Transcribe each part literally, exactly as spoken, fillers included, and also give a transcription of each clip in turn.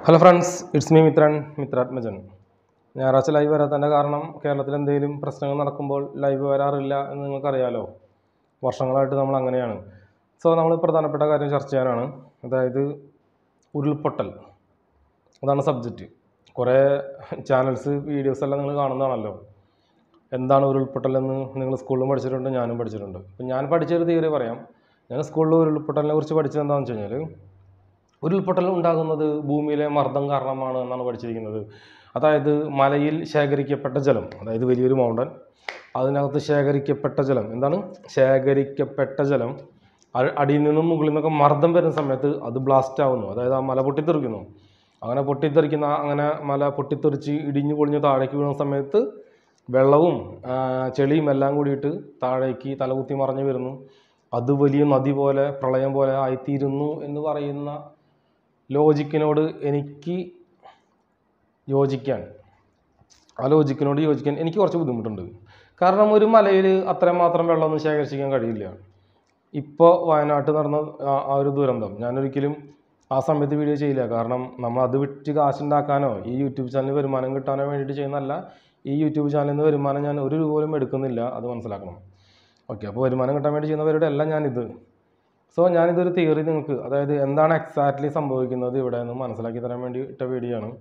Hello friends, it's me Mithran Mithrathmajan. ഞായറാഴ്ച live വരാത്തതിൻ്റെ കാരണം കേരളത്തിൽ എന്തെങ്കിലും പ്രശ്നങ്ങൾ നടക്കുമ്പോൾ ലൈവ് വരാറില്ല എന്ന് നിങ്ങൾക്കറിയാലോ. വർഷങ്ങളായിട്ട് നമ്മൾ അങ്ങനെയാണ്. സോ നമ്മൾ പ്രധാനപ്പെട്ട കാര്യം ചർച്ച ചെയ്യാനാണ്. അതായത് ഉരുൾപൊട്ടൽ, അതാണ് സബ്ജക്റ്റ്. കുറേ ചാനൽസ് വീഡിയോസ് എല്ലാം നിങ്ങൾ കാണുന്നതാണല്ലോ. എന്താണ് ഉരുൾപൊട്ടൽ എന്ന് നിങ്ങൾ സ്കൂളിലും പഠിച്ചിട്ടുണ്ട്, ഞാനും പഠിച്ചിട്ടുണ്ട്. അപ്പം ഞാൻ പഠിച്ചൊരു തിയറി പറയാം. ഞാൻ സ്കൂളിൽ ഉരുൾപൊട്ടലിനെ കുറിച്ച് പഠിച്ചത് എന്താണെന്ന് വെച്ച് കഴിഞ്ഞാൽ, ഉരുൾപൊട്ടൽ ഉണ്ടാകുന്നത് ഭൂമിയിലെ മർദ്ദം കാരണമാണ് എന്നാണ് പഠിച്ചിരിക്കുന്നത്. അതായത് മലയിൽ ശേഖരിക്കപ്പെട്ട ജലം, അതായത് വലിയൊരു മൗണ്ടൻ, അതിനകത്ത് ശേഖരിക്കപ്പെട്ട ജലം എന്താണ് ശേഖരിക്കപ്പെട്ട ജലം അടിയിൽ നിന്നും മുകളിൽ നിന്നൊക്കെ മർദ്ദം വരുന്ന സമയത്ത് അത് ബ്ലാസ്റ്റ് ആവുന്നു. അതായത് ആ മല പൊട്ടിത്തെറിക്കുന്നു. അങ്ങനെ പൊട്ടിത്തെറിക്കുന്ന അങ്ങനെ മല പൊട്ടിത്തെറിച്ച് ഇടിഞ്ഞു പൊളിഞ്ഞ് താഴേക്ക് വീഴുന്ന സമയത്ത് വെള്ളവും ചെളിയും എല്ലാം കൂടിയിട്ട് താഴേക്ക് തലകുത്തി മറിഞ്ഞു വരുന്നു. അത് വലിയ നദി പോലെ പ്രളയം പോലെ ആയിത്തീരുന്നു എന്ന് പറയുന്ന ലോജിക്കിനോട് എനിക്ക് യോജിക്കാൻ ആ ലോജിക്കിനോട് യോജിക്കാൻ എനിക്ക് കുറച്ച് ബുദ്ധിമുട്ടുണ്ട്. കാരണം ഒരു മലയിൽ അത്രമാത്രം വെള്ളമൊന്നും ശേഖരിച്ചിരിക്കാൻ കഴിയില്ല. ഇപ്പോൾ വയനാട്ടിൽ നടന്ന ആ ഒരു ദുരന്തം ഞാനൊരിക്കലും ആ സമയത്ത് വീഡിയോ ചെയ്യില്ല. കാരണം നമ്മൾ അത് വിറ്റ് കാശുണ്ടാക്കാനോ ഈ യൂട്യൂബ് ചാനലിൽ വരുമാനം കിട്ടാനോ വേണ്ടിയിട്ട് ചെയ്യുന്നതല്ല. ഈ യൂട്യൂബ് ചാനലിൽ നിന്ന് വരുമാനം ഞാൻ ഒരു രൂപ പോലും എടുക്കുന്നില്ല, അത് മനസ്സിലാക്കണം. ഓക്കെ, അപ്പോൾ വരുമാനം കിട്ടാൻ വേണ്ടി ചെയ്യുന്നവരുടെ അല്ല ഞാനിത്. സോ ഞാനിതൊരു തിയറി നിങ്ങൾക്ക്, അതായത് എന്താണ് എക്സാക്ട്ലി സംഭവിക്കുന്നത് ഇവിടെ എന്ന് മനസ്സിലാക്കി തരാൻ വേണ്ടി ഇട്ട വീഡിയോ ആണ്.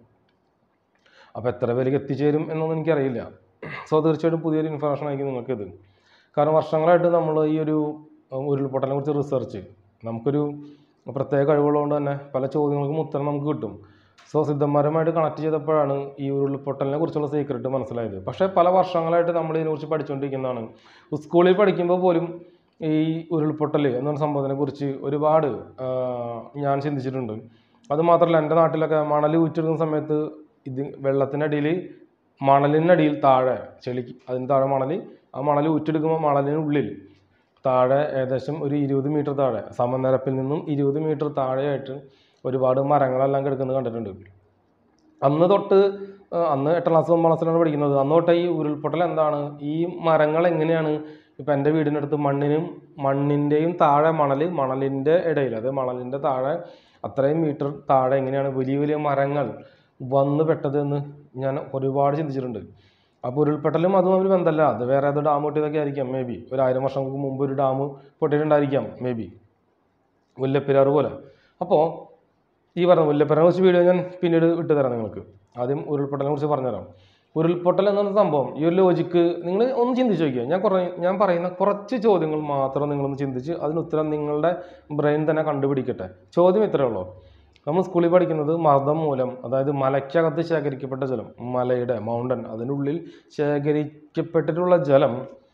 അപ്പോൾ എത്ര പേർക്ക് എത്തിച്ചേരും എന്നൊന്നും എനിക്കറിയില്ല. സോ തീർച്ചയായിട്ടും പുതിയൊരു ഇൻഫർമേഷൻ ആയിരിക്കും നിങ്ങൾക്കിത്. കാരണം വർഷങ്ങളായിട്ട് നമ്മൾ ഈ ഒരു ഉരുൾപൊട്ടലിനെ കുറിച്ച് റിസർച്ച്, നമുക്കൊരു പ്രത്യേക കഴിവുള്ളതുകൊണ്ട് തന്നെ പല ചോദ്യങ്ങൾക്കും ഉത്തരം നമുക്ക് കിട്ടും. സോ സിദ്ധന്മാരുമായിട്ട് കണക്ട് ചെയ്തപ്പോഴാണ് ഈ ഉരുൾപൊട്ടലിനെ കുറിച്ചുള്ള സീക്രട്ട് മനസ്സിലായത്. പക്ഷേ പല വർഷങ്ങളായിട്ട് നമ്മൾ ഇതിനെക്കുറിച്ച് പഠിച്ചുകൊണ്ടിരിക്കുന്നതാണ്. സ്കൂളിൽ പഠിക്കുമ്പോൾ പോലും ഈ ഉരുൾപൊട്ടൽ എന്ന സംഭവത്തിനെ കുറിച്ച് ഒരുപാട് ഞാൻ ചിന്തിച്ചിട്ടുണ്ട്. അതുമാത്രമല്ല, എൻ്റെ നാട്ടിലൊക്കെ മണൽ ഊറ്റെടുക്കുന്ന സമയത്ത് ഇത് വെള്ളത്തിനടിയിൽ മണലിനടിയിൽ താഴെ ചെളി, അതിന് താഴെ മണൽ, ആ മണൽ ഊറ്റെടുക്കുമ്പോൾ മണലിനുള്ളിൽ താഴെ ഏകദേശം ഒരു ഇരുപത് മീറ്റർ താഴെ, സമനിരപ്പിൽ നിന്നും ഇരുപത് മീറ്റർ താഴെയായിട്ട് ഒരുപാട് മരങ്ങളെല്ലാം കിടക്കുന്നത് കണ്ടിട്ടുണ്ട്. അന്ന് തൊട്ട്, അന്ന് എട്ടാം ക്ലാസ് ഒമ്പതാം ക്ലാസ്സിലാണ് പഠിക്കുന്നത്, അന്ന് തൊട്ട് ഈ ഉരുൾപൊട്ടൽ എന്താണ്, ഈ മരങ്ങൾ എങ്ങനെയാണ് ഇപ്പം എൻ്റെ വീടിനടുത്ത് മണ്ണിനും മണ്ണിൻ്റെയും താഴെ മണൽ, മണലിൻ്റെ ഇടയിൽ, അത് മണലിൻ്റെ താഴെ അത്രയും മീറ്റർ താഴെ എങ്ങനെയാണ് വലിയ വലിയ മരങ്ങൾ വന്ന് പെട്ടതെന്ന് ഞാൻ ഒരുപാട് ചിന്തിച്ചിട്ടുണ്ട്. അപ്പോൾ ഉരുൾപൊട്ടലും അതും ഒരു ബന്ധമല്ല, അത് വേറെ ഏത് ഡാം പൊട്ടിയതൊക്കെ ആയിരിക്കാം. മേ ബി ഒരു ആയിരം വർഷങ്ങൾക്ക് മുമ്പ് ഒരു ഡാം പൊട്ടിയിട്ടുണ്ടായിരിക്കാം, മേ ബി മുല്ലപ്പെരിയാർ പോലെ. അപ്പോൾ ഈ പറഞ്ഞ മുല്ലപ്പെരിയാറിനെ കുറിച്ച് വീഡിയോ ഞാൻ പിന്നീട് വിട്ടു തരാം നിങ്ങൾക്ക്. ആദ്യം ഉരുൾപൊട്ടലിനെ കുറിച്ച് പറഞ്ഞുതരാം. ഉരുൾപൊട്ടൽ എന്ന സംഭവം, ഈ ഒരു ലോജിക്ക് നിങ്ങൾ ഒന്ന് ചിന്തിച്ച് നോക്കിയാൽ, ഞാൻ കുറേ ഞാൻ പറയുന്ന കുറച്ച് ചോദ്യങ്ങൾ മാത്രം നിങ്ങളൊന്ന് ചിന്തിച്ച് അതിന് ഉത്തരം നിങ്ങളുടെ ബ്രെയിൻ തന്നെ കണ്ടുപിടിക്കട്ടെ. ചോദ്യം ഇത്രയേ ഉള്ളൂ. നമ്മൾ സ്കൂളിൽ പഠിക്കുന്നത് മർദ്ദം മൂലം, അതായത് മലയ്ക്കകത്ത് ശേഖരിക്കപ്പെട്ട ജലം, മലയുടെ മൗണ്ടൻ അതിനുള്ളിൽ ശേഖരിക്കപ്പെട്ടിട്ടുള്ള ജലം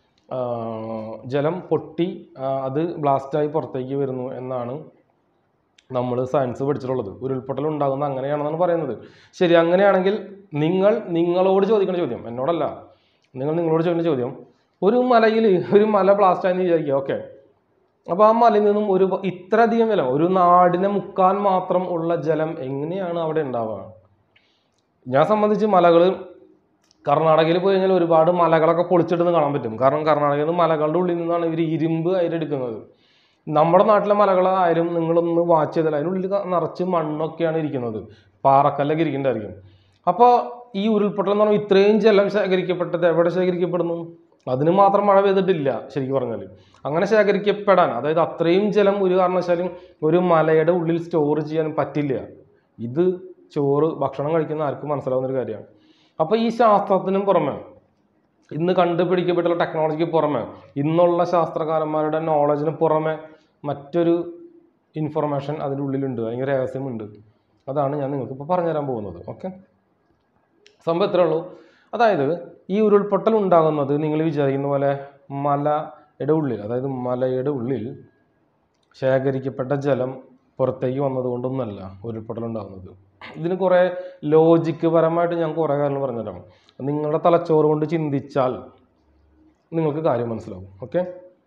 ജലം പൊട്ടി അത് ബ്ലാസ്റ്റായി പുറത്തേക്ക് വരുന്നു എന്നാണ് നമ്മൾ സയൻസ് പഠിച്ചിട്ടുള്ളത്. ഉരുൾപൊട്ടൽ ഉണ്ടാകുന്ന അങ്ങനെയാണെന്നാണ് പറയുന്നത്. ശരി, അങ്ങനെയാണെങ്കിൽ നിങ്ങൾ നിങ്ങളോട് ചോദിക്കുന്ന ചോദ്യം, എന്നോടല്ല, നിങ്ങൾ നിങ്ങളോട് ചോദിക്കുന്ന ചോദ്യം, ഒരു മലയിൽ ഒരു മല ബ്ലാസ്റ്റായെന്ന് വിചാരിക്കുക. ഓക്കെ, അപ്പോൾ ആ മലയിൽ നിന്നും ഒരു ഇത്രയധികം ജലം, ഒരു നാടിനെ മുക്കാൻ മാത്രം ഉള്ള ജലം എങ്ങനെയാണ് അവിടെ ഉണ്ടാവുക? ഞാൻ സംബന്ധിച്ച് മലകൾ കർണാടകയിൽ പോയി കഴിഞ്ഞാൽ ഒരുപാട് മലകളൊക്കെ പൊളിച്ചിട്ടെന്ന് കാണാൻ പറ്റും. കാരണം കർണാടകയിൽ നിന്ന് മലകളുടെ ഉള്ളിൽ നിന്നാണ് ഇവർ ഇരുമ്പ് അതിലെടുക്കുന്നത്. നമ്മുടെ നാട്ടിലെ മലകളായാലും നിങ്ങളൊന്ന് വാച്ച് ചെയ്താൽ അതിനുള്ളിൽ നിറച്ച് മണ്ണൊക്കെയാണ് ഇരിക്കുന്നത്, പാറക്കല്ലൊക്കെ ഇരിക്കേണ്ടായിരിക്കും. അപ്പോൾ ഈ ഉരുൾപൊട്ടൽ എന്ന് പറഞ്ഞാൽ ഇത്രയും ജലം ശേഖരിക്കപ്പെട്ടത് എവിടെ ശേഖരിക്കപ്പെടുന്നു? അതിന് മാത്രം മഴ പെയ്തിട്ടില്ല ശരിക്കും പറഞ്ഞാൽ. അങ്ങനെ ശേഖരിക്കപ്പെടാൻ, അതായത് അത്രയും ജലം ഒരു കാരണവശാലും ഒരു മലയുടെ ഉള്ളിൽ സ്റ്റോർ ചെയ്യാൻ പറ്റില്ല. ഇത് ചോറ് ഭക്ഷണം കഴിക്കുന്ന ആർക്കും മനസ്സിലാവുന്നൊരു കാര്യമാണ്. അപ്പോൾ ഈ ശാസ്ത്രത്തിനും പുറമെ, ഇന്ന് കണ്ടുപിടിക്കപ്പെട്ടുള്ള ടെക്നോളജിക്ക് പുറമെ, ഇന്നുള്ള ശാസ്ത്രകാരന്മാരുടെ നോളജിന് പുറമെ മറ്റൊരു ഇൻഫർമേഷൻ അതിൻ്റെ ഉള്ളിലുണ്ട്, ഭയങ്കര രഹസ്യമുണ്ട്. അതാണ് ഞാൻ നിങ്ങൾക്ക് ഇപ്പോൾ പറഞ്ഞുതരാൻ പോകുന്നത്. ഓക്കെ, സംഭവം ഇത്രേ ഉള്ളൂ. അതായത് ഈ ഉരുൾപൊട്ടൽ ഉണ്ടാകുന്നത് നിങ്ങൾ വിചാരിക്കുന്ന പോലെ മലയുടെ ഉള്ളിൽ, അതായത് മലയുടെ ഉള്ളിൽ ശേഖരിക്കപ്പെട്ട ജലം പുറത്തേക്ക് വന്നതുകൊണ്ടൊന്നുമല്ല ഉരുൾപൊട്ടൽ ഉണ്ടാകുന്നത്. ഇതിന് കുറേ ലോജിക്ക് പരമായിട്ട് ഞാൻ കുറേ കാര്യങ്ങൾ പറഞ്ഞുതരാം. നിങ്ങളുടെ തലച്ചോറ് കൊണ്ട് ചിന്തിച്ചാൽ നിങ്ങൾക്ക് കാര്യം മനസ്സിലാവും. ഓക്കെ,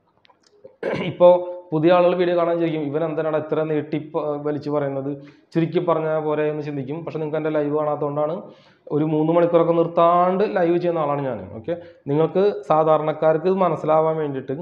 ഇപ്പോൾ പുതിയ ആളുകൾ വീഡിയോ കാണാൻ ചോദിക്കും, ഇവൻ എന്തിനാണ് ഇത്ര നീട്ടി വലിച്ചു പറയുന്നത്, ചുരുക്കി പറഞ്ഞാൽ പോരെ എന്ന് ചിന്തിക്കും. പക്ഷെ നിങ്ങൾക്ക് എൻ്റെ ലൈവ് കാണാത്തതുകൊണ്ടാണ്. ഒരു മൂന്ന് മണിക്കൂറൊക്കെ നിർത്താണ്ട് ലൈവ് ചെയ്യുന്ന ആളാണ് ഞാൻ. ഓക്കെ, നിങ്ങൾക്ക് സാധാരണക്കാർക്ക് മനസ്സിലാവാൻ വേണ്ടിയിട്ട്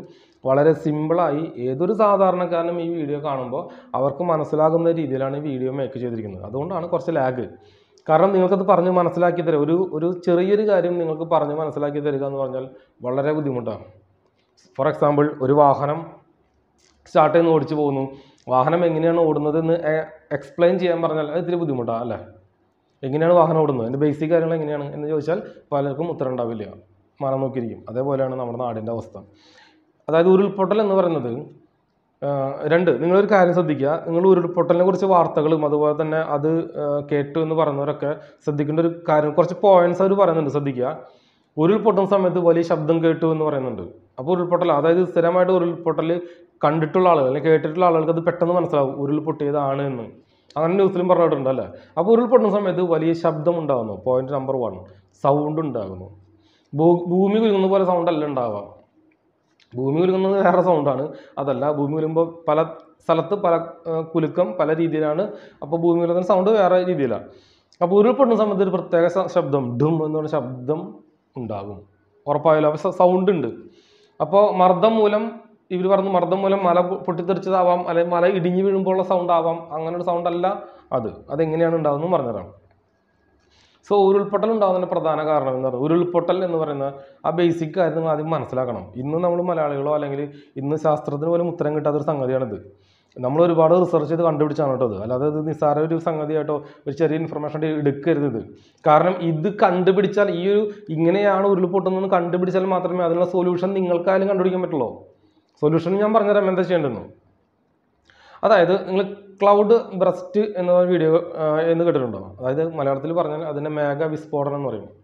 വളരെ സിമ്പിളായി ഏതൊരു സാധാരണക്കാരനും ഈ വീഡിയോ കാണുമ്പോൾ അവർക്ക് മനസ്സിലാകുന്ന രീതിയിലാണ് ഈ വീഡിയോ മേക്ക് ചെയ്തിരിക്കുന്നത്. അതുകൊണ്ടാണ് കുറച്ച് ലാഗ്. കാരണം നിങ്ങൾക്കത് പറഞ്ഞ് മനസ്സിലാക്കി തരിക, ഒരു ഒരു ചെറിയൊരു കാര്യം നിങ്ങൾക്ക് പറഞ്ഞ് മനസ്സിലാക്കി തരിക എന്ന് പറഞ്ഞാൽ വളരെ ബുദ്ധിമുട്ടാണ്. ഫോർ എക്സാമ്പിൾ, ഒരു വാഹനം സ്റ്റാർട്ട് ചെയ്യുന്ന ഓടിച്ചു പോകുന്നു, വാഹനം എങ്ങനെയാണ് ഓടുന്നത് എന്ന് എക്സ്പ്ലെയിൻ ചെയ്യാൻ പറഞ്ഞാൽ അത് ഇത്തിരി ബുദ്ധിമുട്ടാണ് അല്ലേ? എങ്ങനെയാണ് വാഹനം ഓടുന്നത്, അതിൻ്റെ ബേസിക് കാര്യങ്ങൾ എങ്ങനെയാണ് എന്ന് ചോദിച്ചാൽ പലർക്കും ഉത്തരം ഉണ്ടാവില്ല, മനം നോക്കിയിരിക്കും. അതേപോലെയാണ് നമ്മുടെ നാടിൻ്റെ അവസ്ഥ. അതായത് ഉരുൾപൊട്ടൽ എന്ന് പറയുന്നത് രണ്ട്, നിങ്ങളൊരു കാര്യം ശ്രദ്ധിക്കുക. നിങ്ങൾ ഉരുൾപൊട്ടലിനെ കുറിച്ച് വാർത്തകളും അതുപോലെ തന്നെ അത് കേട്ടു എന്ന് പറയുന്നവരൊക്കെ ശ്രദ്ധിക്കേണ്ട ഒരു കാര്യം, കുറച്ച് പോയിന്റ്സ് അവർ പറയുന്നുണ്ട്, ശ്രദ്ധിക്കുക. ഉരുൾപൊട്ടുന്ന സമയത്ത് വലിയ ശബ്ദം കേട്ടു എന്ന് പറയുന്നുണ്ട്. അപ്പോൾ ഉരുൾപൊട്ടൽ, അതായത് സ്ഥിരമായിട്ട് ഉരുൾപൊട്ടൽ കണ്ടിട്ടുള്ള ആളുകൾ അല്ലെങ്കിൽ കേട്ടിട്ടുള്ള ആളുകൾക്ക് അത് പെട്ടെന്ന് മനസ്സിലാവും ഉരുൾപൊട്ടിയതാണ് എന്ന്. അങ്ങനെ ന്യൂസിലും പറഞ്ഞിട്ടുണ്ട് അല്ലേ? അപ്പോൾ ഉരുൾപൊട്ടുന്ന സമയത്ത് വലിയ ശബ്ദം ഉണ്ടാകുന്നു. പോയിന്റ് നമ്പർ വൺ, സൗണ്ട് ഉണ്ടാകുന്നു. ഭൂ ഭൂമി കുലുങ്ങുന്ന പോലെ സൗണ്ട് അല്ല ഉണ്ടാവുക. ഭൂമി കുലുങ്ങുന്നത് വേറെ സൗണ്ടാണ്, അതല്ല. ഭൂമി കുലുങ്ങുമ്പോൾ പല സ്ഥലത്ത് പല കുലുക്കം പല രീതിയിലാണ്. അപ്പോൾ ഭൂമി കുലുങ്ങുന്ന സൗണ്ട് വേറെ രീതിയിലാണ്. അപ്പോൾ ഉരുൾപൊട്ടുന്ന സമയത്ത് ഒരു പ്രത്യേക ശബ്ദം, ഡും എന്ന് പറഞ്ഞ ശബ്ദം ഉണ്ടാകും. ഉറപ്പായാലും അപ്പോൾ സൗണ്ട് ഉണ്ട്. അപ്പോൾ മർദ്ദം മൂലം, ഇവർ പറഞ്ഞു മർദ്ദം മൂലം മല പൊട്ടിത്തെറിച്ചതാവാം, അല്ലെങ്കിൽ മല ഇടിഞ്ഞു വീഴുമ്പോഴുള്ള സൗണ്ട് ആവാം. അങ്ങനെ ഒരു സൗണ്ട് അല്ല അത്. അതെങ്ങനെയാണ് ഉണ്ടാകുന്നത് പറഞ്ഞുതരാം. സോ ഉരുൾപൊട്ടൽ ഉണ്ടാകുന്നതിൻ്റെ പ്രധാന കാരണം എന്ന് പറയുന്നത്, ഉരുൾപൊട്ടൽ എന്ന് പറയുന്ന ആ ബേസിക് കാര്യം നിങ്ങൾ ആദ്യം മനസ്സിലാക്കണം. ഇന്ന് നമ്മൾ മലയാളികളോ അല്ലെങ്കിൽ ഇന്ന് ശാസ്ത്രത്തിന് പോലും ഉത്തരം കിട്ടാത്തൊരു സംഗതിയാണിത്. നമ്മൾ ഒരുപാട് റിസർച്ച് ചെയ്ത് കണ്ടുപിടിച്ചാണ് കേട്ടോ ഇത്. അല്ലാതെ ഇത് നിസ്സാര ഒരു സംഗതിയായിട്ടോ ഒരു ചെറിയ ഇൻഫർമേഷൻ എടുക്കരുത് ഇത്. കാരണം ഇത് കണ്ടുപിടിച്ചാൽ, ഈ ഒരു ഇങ്ങനെയാണ് ഉരുൾപൊട്ടുന്നതെന്ന് കണ്ടുപിടിച്ചാൽ മാത്രമേ അതിനുള്ള സൊല്യൂഷൻ നിങ്ങൾക്കായാലും കണ്ടുപിടിക്കാൻ പറ്റുള്ളൂ. സൊല്യൂഷൻ ഞാൻ പറഞ്ഞുതരാം എന്താ ചെയ്യേണ്ടതെന്ന്. അതായത് നിങ്ങൾ ക്ലൗഡ് ബ്രസ്റ്റ് എന്ന വീഡിയോ എന്ന് കേട്ടിട്ടുണ്ടോ? അതായത് മലയാളത്തിൽ പറഞ്ഞാൽ അതിൻ്റെ മേഘ വിസ്ഫോടനം എന്ന് പറയും.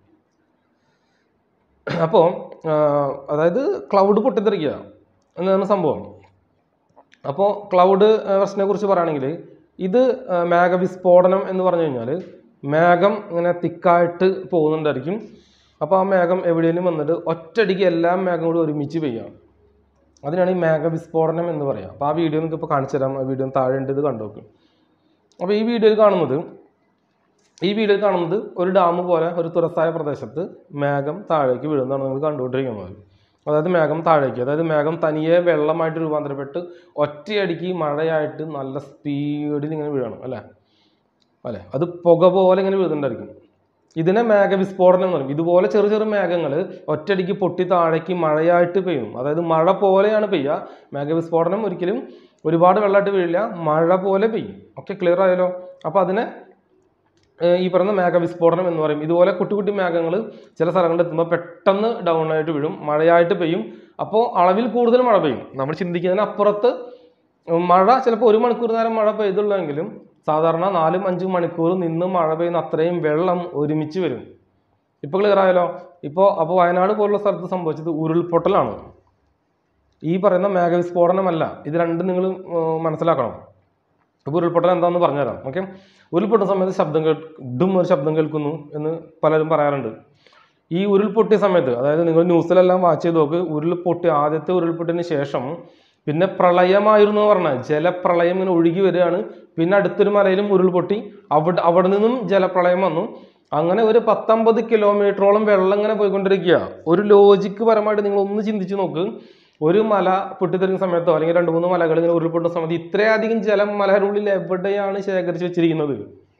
അപ്പോൾ അതായത് ക്ലൗഡ് പൊട്ടിത്തെറിക്കുക എന്നാണ് സംഭവം. അപ്പോൾ ക്ലൗഡ് ബ്രസ്റ്റിനെ കുറിച്ച് പറയുകയാണെങ്കിൽ, ഇത് മേഘവിസ്ഫോടനം എന്ന് പറഞ്ഞു കഴിഞ്ഞാൽ മേഘം ഇങ്ങനെ തിക്കായിട്ട് പോകുന്നുണ്ടായിരിക്കും. അപ്പോൾ ആ മേഘം എവിടെയെങ്കിലും വന്നിട്ട് ഒറ്റയടിക്ക് എല്ലാ മേഘം കൂടി ഒരുമിച്ച് പെയ്യാം. അതിനാണ് ഈ മേഘവിസ്ഫോടനം എന്ന് പറയുക. അപ്പോൾ ആ വീഡിയോ നിങ്ങൾക്ക് ഇപ്പോൾ കാണിച്ചു തരാം. ആ വീഡിയോ താഴെ ഉണ്ട്, ഇത് കണ്ടുനോക്ക്. അപ്പോൾ ഈ വീഡിയോയിൽ കാണുന്നത് ഈ വീഡിയോയിൽ കാണുന്നത് ഒരു ഡാം പോലെ ഒരു തുറസായ പ്രദേശത്ത് മേഘം താഴേക്ക് വീഴുന്നതാണ് നിങ്ങൾ കണ്ടുകൊണ്ടിരിക്കുന്നത്. അതായത് മേഘം താഴേക്ക്, അതായത് മേഘം തനിയെ വെള്ളമായിട്ട് രൂപാന്തരപ്പെട്ട് ഒറ്റയടിക്ക് മഴയായിട്ട് നല്ല സ്പീഡിൽ ഇങ്ങനെ വീഴണം അല്ലേ അല്ലേ അത് പുക പോലെ ഇങ്ങനെ വീഴുന്നുണ്ടായിരിക്കും. ഇതിനെ മേഘവിസ്ഫോടനം എന്ന് പറയും. ഇതുപോലെ ചെറു ചെറു മേഘങ്ങൾ ഒറ്റയടിക്ക് പൊട്ടി താഴേക്ക് മഴയായിട്ട് പെയ്യും. അതായത് മഴ പോലെയാണ് പെയ്യുക. മേഘവിസ്ഫോടനം ഒരിക്കലും ഒരുപാട് വെള്ളമായിട്ട് വീഴില്ല, മഴ പോലെ പെയ്യും. ഓക്കെ, ക്ലിയർ ആയല്ലോ? അപ്പോൾ അതിനെ ഈ പറയുന്ന മേഘവിസ്ഫോടനം എന്ന് പറയും. ഇതുപോലെ കുട്ടി കുട്ടി മേഘങ്ങൾ ചില സ്ഥലങ്ങളിൽ എത്തുമ്പോൾ പെട്ടെന്ന് ഡൗൺ ആയിട്ട് വീഴും, മഴയായിട്ട് പെയ്യും. അപ്പോൾ അളവിൽ കൂടുതൽ മഴ പെയ്യും. നമ്മൾ ചിന്തിക്കുന്നതിന് അപ്പുറത്ത് മഴ ചിലപ്പോൾ ഒരു മണിക്കൂർ നേരം മഴ പെയ്തുള്ളെങ്കിലും സാധാരണ നാലും അഞ്ചും മണിക്കൂർ നിന്ന് മഴ പെയ്യുന്ന അത്രയും വെള്ളം ഒരുമിച്ച് വരും. ഇപ്പോൾ ക്ലിയർ ആയല്ലോ? ഇപ്പോൾ അപ്പോൾ വയനാട് പോലുള്ള സ്ഥലത്ത് സംഭവിച്ചത് ഉരുൾപൊട്ടലാണ്, ഈ പറയുന്ന മേഘവിസ്ഫോടനമല്ല. ഇത് രണ്ടും നിങ്ങൾ മനസ്സിലാക്കണം. അപ്പോൾ ഉരുൾപൊട്ടൽ എന്താണെന്ന് പറഞ്ഞുതരാം. ഓക്കെ, ഉരുൾപൊട്ടുന്ന സമയത്ത് ശബ്ദം കേൾ ഇടും ഒരു ശബ്ദം കേൾക്കുന്നു എന്ന് പലരും പറയാറുണ്ട്. ഈ ഉരുൾപൊട്ടിയ സമയത്ത്, അതായത് നിങ്ങൾ ന്യൂസിലെല്ലാം വാച്ച് ചെയ്ത് നോക്ക്, ഉരുൾപൊട്ടി ആദ്യത്തെ ഉരുൾപൊട്ടിന് ശേഷം പിന്നെ പ്രളയമായിരുന്നു എന്ന് പറഞ്ഞാൽ ജലപ്രളയം ഇങ്ങനെ ഒഴുകി വരികയാണ്. പിന്നെ അടുത്തൊരു മലയിലും ഉരുൾപൊട്ടി, അവിടെ അവിടെ നിന്നും ജലപ്രളയം വന്നു. അങ്ങനെ ഒരു പത്തൊമ്പത് കിലോമീറ്ററോളം വെള്ളം ഇങ്ങനെ പോയിക്കൊണ്ടിരിക്കുക. ഒരു ലോജിക്ക് പരമായിട്ട് നിങ്ങൾ ഒന്ന് ചിന്തിച്ച് നോക്ക്. ഒരു മല പൊട്ടിത്തെറിക്കുന്ന സമയത്തോ അല്ലെങ്കിൽ രണ്ട് മൂന്ന് മലകൾ ഇങ്ങനെ ഉരുൾപൊട്ടുന്ന സമയത്ത് ഇത്രയധികം ജലം മലയുടെ ഉള്ളിൽ എവിടെയാണ് ശേഖരിച്ച് വെച്ചിരിക്കുന്നത്?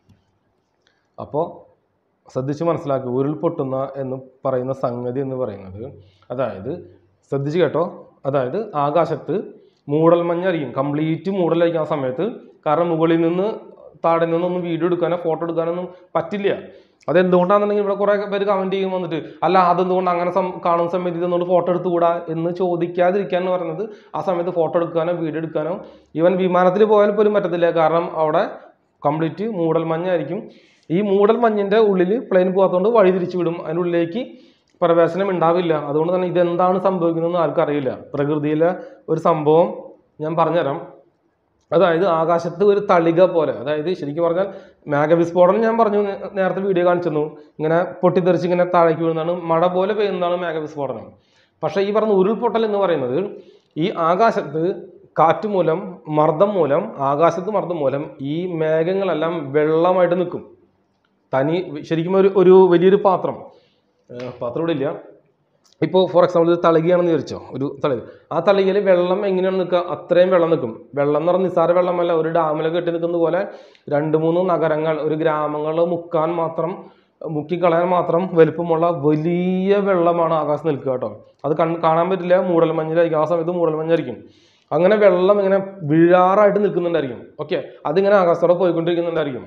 അപ്പോൾ ശ്രദ്ധിച്ച് മനസ്സിലാക്കുക. ഉരുൾപൊട്ടുന്ന എന്ന് പറയുന്ന സംഗതി എന്ന് പറയുന്നത്, അതായത് ശ്രദ്ധിച്ച് കേട്ടോ, അതായത് ആകാശത്ത് മൂടൽമഞ്ഞായിരിക്കും, കംപ്ലീറ്റ് മൂടലായിരിക്കും ആ സമയത്ത്. കാരണം മുകളിൽ നിന്ന് താഴെ നിന്നൊന്നും വീഡിയോ എടുക്കാനോ ഫോട്ടോ എടുക്കാനൊന്നും പറ്റില്ല. അതെന്തുകൊണ്ടാണെന്നുണ്ടെങ്കിൽ ഇവിടെ കുറേ പേര് കമൻറ്റ് ചെയ്യും വന്നിട്ട്, അല്ല അതെന്തുകൊണ്ട് അങ്ങനെ കാണുന്ന സമയത്ത് ഇതെന്തുകൊണ്ട് ഫോട്ടോ എടുത്തുകൂടാ എന്ന് ചോദിക്കാതിരിക്കുക എന്ന് പറയുന്നത്, ആ സമയത്ത് ഫോട്ടോ എടുക്കാനോ വീഡിയോ എടുക്കാനോ ഈവൻ വിമാനത്തിൽ പോയാൽ പോലും പറ്റത്തില്ല. കാരണം അവിടെ കംപ്ലീറ്റ് മൂടൽമഞ്ഞായിരിക്കും. ഈ മൂടൽമഞ്ഞിൻ്റെ ഉള്ളിൽ പ്ലെയിൻ പോകാത്തതുകൊണ്ട് വഴി തിരിച്ചു വിടും, അതിനുള്ളിലേക്ക് പ്രവേശനം ഉണ്ടാവില്ല. അതുകൊണ്ട് തന്നെ ഇതെന്താണ് സംഭവിക്കുന്നതെന്ന് ആർക്കും അറിയില്ല. പ്രകൃതിയിലെ ഒരു സംഭവം ഞാൻ പറഞ്ഞുതരാം. അതായത് ആകാശത്ത് ഒരു തളിക പോലെ, അതായത് ശരിക്കും പറഞ്ഞാൽ മേഘവിസ്ഫോടനം ഞാൻ പറഞ്ഞു നേരത്തെ വീഡിയോ കാണിച്ചിരുന്നു, ഇങ്ങനെ പൊട്ടിത്തെറിച്ച് ഇങ്ങനെ താഴേക്ക് വീഴുന്നതാണ്, മഴ പോലെ പെയ്യുന്നതാണ് മേഘവിസ്ഫോടനം. പക്ഷേ ഈ പറഞ്ഞ ഉരുൾപൊട്ടൽ എന്ന് പറയുന്നത് ഈ ആകാശത്ത് കാറ്റ് മൂലം, മർദ്ദം മൂലം, ആകാശത്ത് മർദ്ദം മൂലം ഈ മേഘങ്ങളെല്ലാം വെള്ളമായിട്ട് നിൽക്കും. തനി ശരിക്കും ഒരു ഒരു വലിയൊരു പാത്രം പാത്രം ഇവിടെ ഇല്ല ഇപ്പോൾ ഫോർ എക്സാമ്പിൾ ഒരു തളികയാണെന്ന് വിചാരിച്ചോ, ഒരു തളിക. ആ തളികയിൽ വെള്ളം എങ്ങനെയാണ് നിൽക്കുക? അത്രയും വെള്ളം നിൽക്കും. വെള്ളം എന്ന് പറഞ്ഞാൽ നിസ്സാര വെള്ളമല്ല, ഒരു ഡാമിലൊക്കെ കെട്ടി നിൽക്കുന്ന പോലെ രണ്ട് മൂന്ന് നഗരങ്ങൾ, ഒരു ഗ്രാമങ്ങൾ മുക്കാൻ മാത്രം, മുക്കിക്കളയാൻ മാത്രം വലുപ്പമുള്ള വലിയ വെള്ളമാണ് ആകാശത്ത് നിൽക്കുക കേട്ടോ. അത് കൺ കാണാൻ പറ്റില്ല, മൂടൽമഞ്ഞിലായിരിക്കും. ആ സമയത്ത് മൂടൽമഞ്ഞായിരിക്കും. അങ്ങനെ വെള്ളം ഇങ്ങനെ വീഴാറായിട്ട് നിൽക്കുന്നുണ്ടായിരിക്കും. ഓക്കെ, അതിങ്ങനെ ആകാശത്തോടെ പോയിക്കൊണ്ടിരിക്കുന്നുണ്ടായിരിക്കും.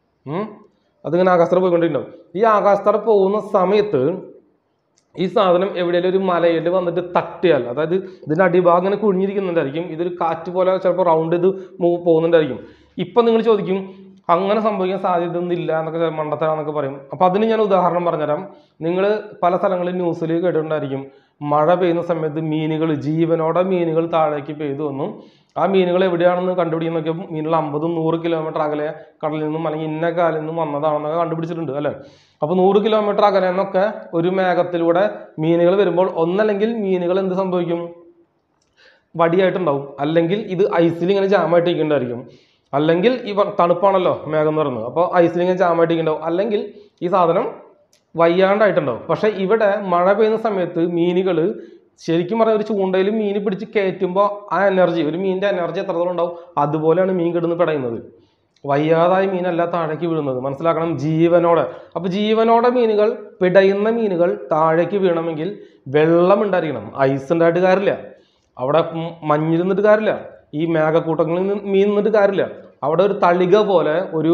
അതിങ്ങനെ ആകാശത്തോടെ പോയിക്കൊണ്ടിരിക്കുന്നുണ്ടാവും. ഈ ആകാശത്തോടെ പോകുന്ന സമയത്ത് ഈ സാധനം എവിടെയെങ്കിലും ഒരു മലയിൽ വന്നിട്ട് തട്ടിയാൽ, അതായത് ഇതിൻ്റെ അടിഭാഗം ഇങ്ങനെ കുഴിഞ്ഞിരിക്കുന്നുണ്ടായിരിക്കും. ഇതൊരു കാറ്റ് പോലെ ചിലപ്പോൾ റൗണ്ട് ചെയ്ത് പോകുന്നുണ്ടായിരിക്കും. ഇപ്പം നിങ്ങൾ ചോദിക്കും, അങ്ങനെ സംഭവിക്കാൻ സാധ്യത ഒന്നുമില്ല എന്നൊക്കെ, മണ്ടത്തരാന്നൊക്കെ പറയും. അപ്പോൾ അതിന് ഞാൻ ഉദാഹരണം പറഞ്ഞുതരാം. നിങ്ങൾ പല സ്ഥലങ്ങളിൽ ന്യൂസിൽ കേട്ടിട്ടുണ്ടായിരിക്കും, മഴ പെയ്യുന്ന സമയത്ത് മീനുകൾ, ജീവനോടെ മീനുകൾ താഴേക്ക് പെയ്തു വന്നു. ആ മീനുകൾ എവിടെയാണെന്ന് കണ്ടുപിടിക്കുന്നൊക്കെ മീനുകൾ അമ്പതും നൂറ് കിലോമീറ്റർ അകലെ കടലിൽ നിന്നും അല്ലെങ്കിൽ ഇന്ന കാലിൽ നിന്നും വന്നതാണെന്നൊക്കെ കണ്ടുപിടിച്ചിട്ടുണ്ട് അല്ലേ. അപ്പോൾ നൂറ് കിലോമീറ്റർ അകലെ എന്നൊക്കെ ഒരു മേഘത്തിലൂടെ മീനുകൾ വരുമ്പോൾ ഒന്നല്ലെങ്കിൽ മീനുകൾ എന്ത് സംഭവിക്കും? വടിയായിട്ടുണ്ടാവും, അല്ലെങ്കിൽ ഇത് ഐസിൽ ഇങ്ങനെ ജാമായിട്ട് ഇരിക്കേണ്ടായിരിക്കും, അല്ലെങ്കിൽ ഈ തണുപ്പാണല്ലോ മേഘം എന്ന് പറയുന്നത്, അപ്പോൾ ഐസിൽ ഇങ്ങനെ ജാമായിട്ട് ഇരിക്കുന്നുണ്ടാവും, അല്ലെങ്കിൽ ഈ സാധനം വയ്യാണ്ടായിട്ടുണ്ടാവും. പക്ഷെ ഇവിടെ മഴ പെയ്യുന്ന സമയത്ത് മീനുകൾ ശരിക്കും പറഞ്ഞാൽ ഒരു ചൂണ്ടയിൽ മീൻ പിടിച്ച് കയറ്റുമ്പോൾ ആ എനർജി, ഒരു മീനിൻ്റെ എനർജി എത്രത്തോളം ഉണ്ടാവും, അതുപോലെയാണ് മീൻ കിടന്ന് പിടയുന്നത്. വയ്യാതായ മീനല്ല താഴേക്ക് വീഴുന്നത്, മനസ്സിലാക്കണം. ജീവനോടെ. അപ്പോൾ ജീവനോടെ മീനുകൾ, പിടയുന്ന മീനുകൾ താഴേക്ക് വീഴണമെങ്കിൽ വെള്ളം ഉണ്ടായിരിക്കണം. ഐസ് ഉണ്ടായിട്ട് കാര്യമില്ല, അവിടെ മഞ്ഞ് നിന്നിട്ട് കാര്യമില്ല, ഈ മേഘക്കൂട്ടങ്ങളിൽ നിന്ന് മീൻ നിന്നിട്ട് കാര്യമില്ല. അവിടെ ഒരു തളിക പോലെ ഒരു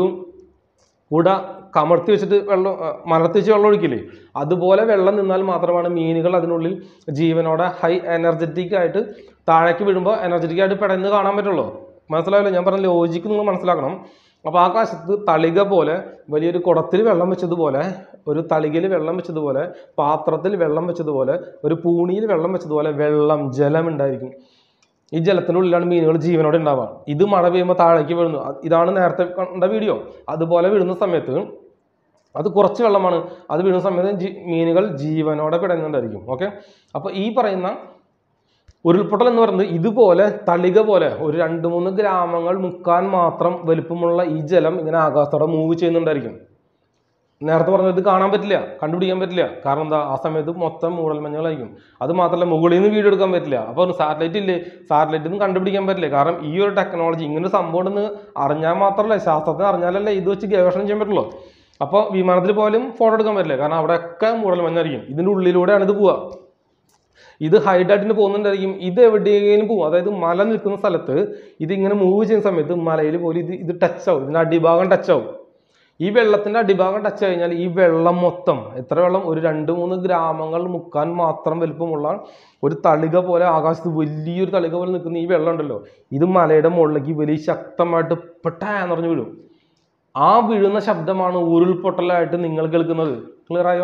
കുട കമർത്തി വെച്ചിട്ട് വെള്ളം മലർത്തി വെച്ച് വെള്ളം ഒഴിക്കില്ലേ, അതുപോലെ വെള്ളം നിന്നാൽ മാത്രമാണ് മീനുകൾ അതിനുള്ളിൽ ജീവനോടെ ഹൈ എനർജറ്റിക് ആയിട്ട് താഴേക്ക് വീഴുമ്പോൾ എനർജറ്റിക് ആയിട്ട് പിടയുന്നത് കാണാൻ പറ്റുള്ളൂ. മനസ്സിലാവില്ല ഞാൻ പറഞ്ഞ ലോജിക്ക് നിങ്ങൾ മനസ്സിലാക്കണം. അപ്പോൾ ആകാശത്ത് തളിക പോലെ, വലിയൊരു കുടത്തിൽ വെള്ളം വെച്ചതുപോലെ, ഒരു തളികയിൽ വെള്ളം വെച്ചതുപോലെ, പാത്രത്തിൽ വെള്ളം വെച്ചതുപോലെ, ഒരു പൂണിയിൽ വെള്ളം വെച്ചതുപോലെ വെള്ളം, ജലം ഉണ്ടായിരിക്കും. ഈ ജലത്തിനുള്ളിലാണ് മീനുകൾ ജീവനോടെ ഉണ്ടാവുക. ഇത് മഴ പെയ്യുമ്പോൾ താഴേക്ക് വീഴുന്നു. ഇതാണ് നേരത്തെ കണ്ട വീഡിയോ. അതുപോലെ വീഴുന്ന സമയത്ത് അത് കുറച്ച് വെള്ളമാണ്, അത് വീഴുന്ന സമയത്ത് മീനുകൾ ജീവനോടെ പിടയുന്നുണ്ടായിരിക്കും. ഓക്കെ, അപ്പോൾ ഈ പറയുന്ന ഉരുൾപൊട്ടൽ എന്ന് പറയുന്നത് ഇതുപോലെ തളിക പോലെ ഒരു രണ്ട് മൂന്ന് ഗ്രാമങ്ങൾ മുക്കാൻ മാത്രം വലുപ്പമുള്ള ഈ ജലം ഇങ്ങനെ ആകാശത്തോടെ മൂവ് ചെയ്യുന്നുണ്ടായിരിക്കും. നേരത്തെ പറഞ്ഞത് ഇത് കാണാൻ പറ്റില്ല, കണ്ടുപിടിക്കാൻ പറ്റില്ല. കാരണം എന്താ? ആ സമയത്ത് മൊത്തം മൂടൽമഞ്ഞുകളായിരിക്കും. അത് മാത്രമല്ല മുകളിൽ നിന്ന് വീഡിയോ എടുക്കാൻ പറ്റില്ല. അപ്പോൾ സാറ്റലൈറ്റ് ഇല്ലേ, സാറ്റലൈറ്റിൽ നിന്ന് കണ്ടുപിടിക്കാൻ പറ്റില്ല. കാരണം ഈ ഒരു ടെക്നോളജി, ഇങ്ങനൊരു സംഭവം ഉണ്ടെന്ന് അറിഞ്ഞാൽ മാത്രമല്ല, ശാസ്ത്രത്തിന് അറിഞ്ഞാലല്ലേ ഇത് വെച്ച് ഗവേഷണം ചെയ്യാൻ പറ്റുള്ളൂ. അപ്പോൾ വിമാനത്തിൽ പോലും ഫോട്ടോ എടുക്കാൻ പറ്റില്ല, കാരണം അവിടെയൊക്കെ മൂടൽമഞ്ഞായിരിക്കും. ഇതിൻ്റെ ഉള്ളിലൂടെയാണ് ഇത് പോവുക. ഇത് ഹൈഡായിട്ടിന് പോകുന്നുണ്ടായിരിക്കും. ഇത് എവിടെയെങ്കിലും പോകും, അതായത് മല നിൽക്കുന്ന സ്ഥലത്ത് ഇതിങ്ങനെ മൂവ് ചെയ്യുന്ന സമയത്ത് മലയിൽ പോലും ഇത് ഇത് ടച്ച് ആവും, ഇതിൻ്റെ അടിഭാഗം ടച്ച് ആവും. ഈ വെള്ളത്തിൻ്റെ അടിഭാഗം ടച്ച് കഴിഞ്ഞാൽ ഈ വെള്ളം മൊത്തം, എത്ര വെള്ളം, ഒരു രണ്ട് മൂന്ന് ഗ്രാമങ്ങൾ മുക്കാൻ മാത്രം വലുപ്പമുള്ള ഒരു തളിക പോലെ ആകാശത്ത് വലിയൊരു തളിക പോലെ നിൽക്കുന്ന ഈ വെള്ളം ഉണ്ടല്ലോ, ഇത് മലയുടെ മുകളിലേക്ക് വലിയ ശക്തമായിട്ട് പെട്ടാന്ന് പറഞ്ഞു വീഴും. ആ വീഴുന്ന ശബ്ദമാണ് ഉരുൾപൊട്ടലായിട്ട് നിങ്ങൾ കേൾക്കുന്നത്. ക്ലിയർ ആയോ?